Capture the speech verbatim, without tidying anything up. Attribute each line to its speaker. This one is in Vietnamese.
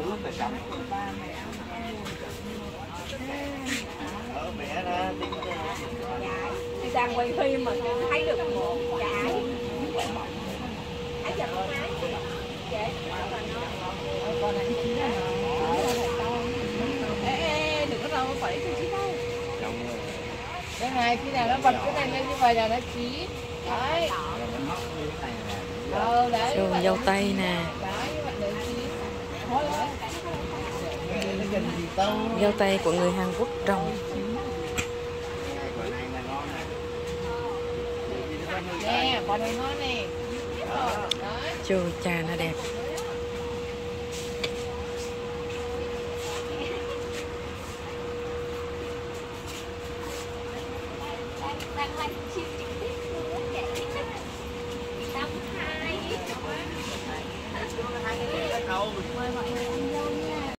Speaker 1: nước là chậm. Ở mẹ ra tiếng
Speaker 2: đi đang quay phim mà thấy được một trái trái chậm con ái dễ con này chín là ê đừng có đâu phải cho chín đâu
Speaker 3: Cái này khi nào nó bật cái này lên như vậy là nó chín. Đấy. Ờ, đấy.
Speaker 4: Sườn dâu tây nè. Dâu tây của người Hàn Quốc trồng.
Speaker 3: Nè, con này ngon nè.
Speaker 4: Chù trà nó đẹp.
Speaker 2: đang đang live stream